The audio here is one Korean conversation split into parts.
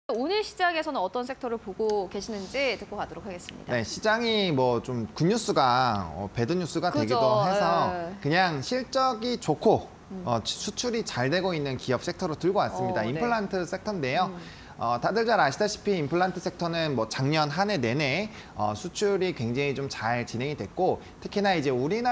오늘 시장에서는 어떤 섹터를 보고 계시는지 듣고 가도록 하겠습니다. 네, 시장이 뭐 좀 굿뉴스가 배드 뉴스가 그죠. 되기도 해서 예. 그냥 실적이 좋고 수출이 잘 되고 있는 기업 섹터로 들고 왔습니다. 네. 임플란트 섹터인데요. 다들 잘 아시다시피 임플란트 섹터는 뭐 작년 한 해 내내 수출이 굉장히 좀 잘 진행이 됐고, 특히나 이제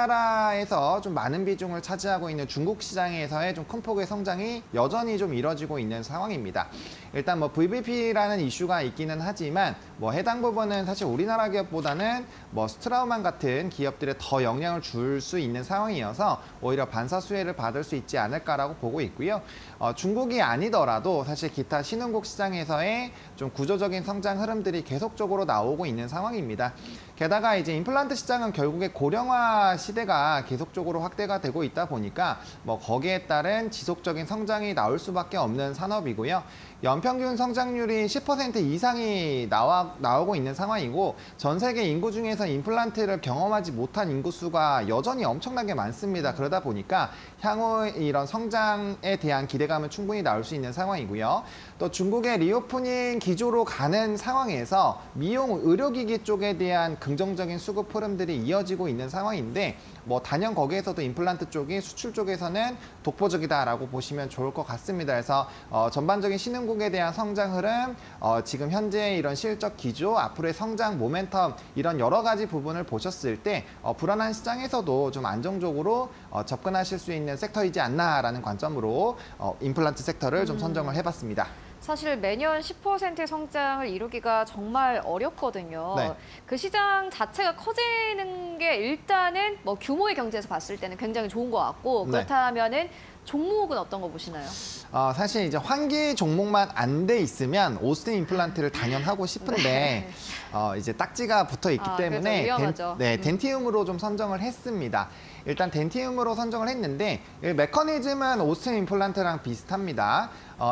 우리나라에서 좀 많은 비중을 차지하고 있는 중국 시장에서의 좀 큰 폭의 성장이 여전히 좀 이뤄지고 있는 상황입니다. 일단 뭐 VBP라는 이슈가 있기는 하지만 뭐 해당 부분은 사실 우리나라 기업보다는 뭐 스트라우만 같은 기업들에 더 영향을 줄 수 있는 상황이어서 오히려 반사 수혜를 받을 수 있지 않을까라고 보고 있고요. 중국이 아니더라도 사실 기타 신흥국 시장에서의 좀 구조적인 성장 흐름들이 계속적으로 나오고 있는 상황입니다. 게다가 이제 임플란트 시장은 결국에 고령화 시대가 계속적으로 확대가 되고 있다 보니까 뭐 거기에 따른 지속적인 성장이 나올 수밖에 없는 산업이고요. 연평균 성장률이 10% 이상이 나오고 있는 상황이고, 전 세계 인구 중에서 임플란트를 경험하지 못한 인구수가 여전히 엄청나게 많습니다. 그러다 보니까 향후 이런 성장에 대한 기대감은 충분히 나올 수 있는 상황이고요. 또 중국의 리오프닝 기조로 가는 상황에서 미용 의료기기 쪽에 대한 긍정적인 수급 흐름들이 이어지고 있는 상황인데, 뭐 단연 거기에서도 임플란트 쪽이 수출 쪽에서는 독보적이다라고 보시면 좋을 것 같습니다. 그래서 전반적인 신흥국에 대한 성장 흐름, 지금 현재 이런 실적 기조, 앞으로의 성장 모멘텀, 이런 여러 가지 부분을 보셨을 때 불안한 시장에서도 좀 안정적으로 접근하실 수 있는 섹터이지 않나라는 관점으로 임플란트 섹터를 좀 선정을 해봤습니다. 사실 매년 10%의 성장을 이루기가 정말 어렵거든요. 네. 그 시장 자체가 커지는 게 일단은 뭐 규모의 경제에서 봤을 때는 굉장히 좋은 것 같고, 네. 그렇다면은 종목은 어떤 거 보시나요? 사실 이제 환기 종목만 안 돼 있으면 오스틴 임플란트를 단연하고 싶은데 네. 이제 딱지가 붙어 있기 때문에 그래서 위험하죠. 덴티움으로 좀 선정을 했습니다. 일단 덴티움으로 선정을 했는데 메커니즘은 오스틴 임플란트랑 비슷합니다.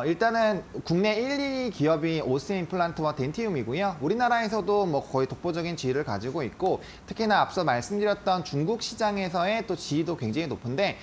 일단은 국내 1, 2위 기업이 오스틴 임플란트와 덴티움이고요. 우리나라에서도 뭐 거의 독보적인 지위를 가지고 있고, 특히나 앞서 말씀드렸던 중국 시장에서의 또 지위도 굉장히 높은데,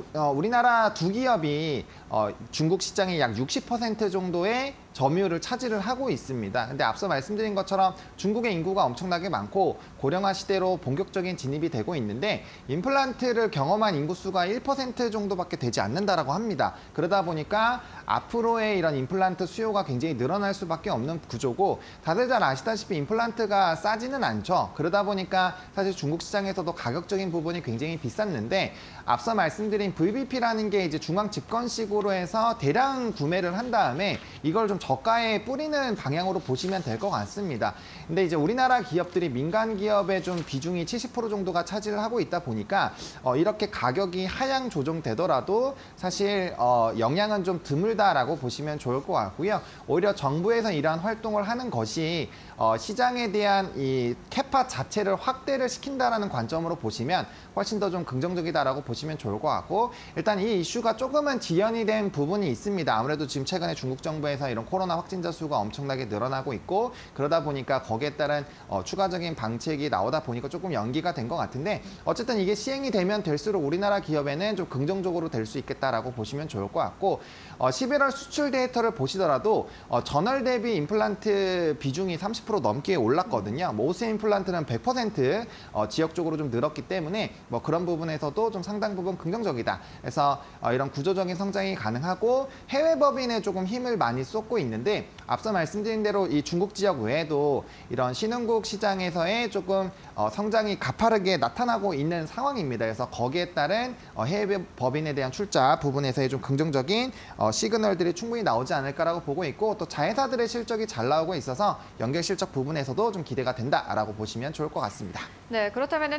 우리나라 두 기업이 중국 시장의 약 60% 정도의 점유율을 차지를 하고 있습니다. 근데 앞서 말씀드린 것처럼 중국의 인구가 엄청나게 많고 고령화 시대로 본격적인 진입이 되고 있는데, 임플란트를 경험한 인구수가 1% 정도밖에 되지 않는다라고 합니다. 그러다 보니까 앞으로의 이런 임플란트 수요가 굉장히 늘어날 수밖에 없는 구조고, 다들 잘 아시다시피 임플란트가 싸지는 않죠. 그러다 보니까 사실 중국 시장에서도 가격적인 부분이 굉장히 비쌌는데, 앞서 말씀드린 VBP라는 게 이제 중앙 집권식으로 해서 대량 구매를 한 다음에 이걸 좀 저가에 뿌리는 방향으로 보시면 될 것 같습니다. 근데 이제 우리나라 기업들이 민간 기업의 좀 비중이 70% 정도가 차지를 하고 있다 보니까 이렇게 가격이 하향 조정되더라도 사실 영향은 좀 드물다라고 보시면 좋을 것 같고요. 오히려 정부에서 이러한 활동을 하는 것이 시장에 대한 이 캐파 자체를 확대를 시킨다라는 관점으로 보시면 훨씬 더 좀 긍정적이다라고 보시면 좋을 것 같고, 일단 이 이슈가 조금은 지연이 된 부분이 있습니다. 아무래도 지금 최근에 중국 정부에서 이런 코로나 확진자 수가 엄청나게 늘어나고 있고, 그러다 보니까 거기에 따른 추가적인 방책이 나오다 보니까 조금 연기가 된 것 같은데, 어쨌든 이게 시행이 되면 될수록 우리나라 기업에는 좀 긍정적으로 될 수 있겠다라고 보시면 좋을 것 같고, 11월 수출 데이터를 보시더라도 전월 대비 임플란트 비중이 30% 넘게 올랐거든요. 뭐 오스틴 임플란트는 100% 지역적으로 좀 늘었기 때문에 뭐 그런 부분에서도 좀 상당 부분 긍정적이다. 그래서 이런 구조적인 성장이 가능하고, 해외 법인에 조금 힘을 많이 쏟고 있는데, 앞서 말씀드린 대로 이 중국 지역 외에도 이런 신흥국 시장에서의 조금 성장이 가파르게 나타나고 있는 상황입니다. 그래서 거기에 따른 해외 법인에 대한 출자 부분에서의 좀 긍정적인 시그널들이 충분히 나오지 않을까라고 보고 있고, 또 자회사들의 실적이 잘 나오고 있어서 연결 실적 부분에서도 좀 기대가 된다라고 보시면 좋을 것 같습니다. 네, 그렇다면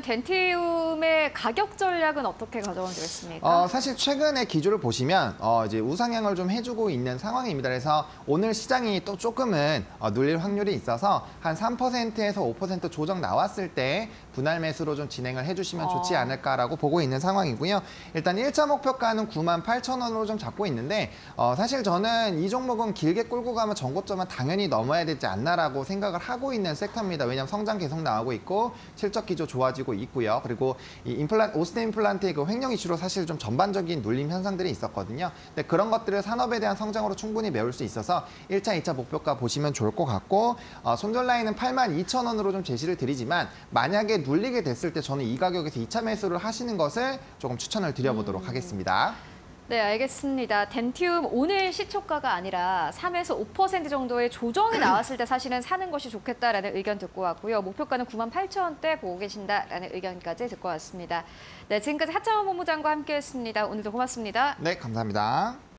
덴티움의 가격 전략은 어떻게 가져가면 되겠습니까? 사실 최근의 기조를 보시면 이제 우상향을 좀 해주고 있는 상황입니다. 그래서 오늘 시장이 또 조금은 눌릴 확률이 있어서 한 3%에서 5% 조정 나왔을 때 분할 매수로 좀 진행을 해주시면 좋지 않을까라고 보고 있는 상황이고요. 일단 1차 목표가는 98,000원으로 좀 잡고 있는데, 사실 저는 이 종목은 길게 끌고 가면 전고점은 당연히 넘어야 되지 않나라고 생각을 하고 있는 섹터입니다. 왜냐하면 성장 계속 나오고 있고 실적 기조 좋아지고 있고요. 그리고 이 오스틴 임플란트의 그 횡령 이슈로 사실 좀 전반적인 눌림 현상들이 있었거든요. 근데 그런 것들을 산업에 대한 성장으로 충분히 메울 수 있어서 그래서 1차, 2차 목표가 보시면 좋을 것 같고 손절 라인은 82,000원으로 좀 제시를 드리지만 만약에 눌리게 됐을 때 저는 이 가격에서 2차 매수를 하시는 것을 조금 추천을 드려보도록 하겠습니다. 네, 알겠습니다. 덴티움 오늘 시초가가 아니라 3에서 5% 정도의 조정이 나왔을 때 사실은 사는 것이 좋겠다라는 의견 듣고 왔고요. 목표가는 98,000원대 보고 계신다라는 의견까지 듣고 왔습니다. 네, 지금까지 하창원 본부장과 함께했습니다. 오늘도 고맙습니다. 네, 감사합니다.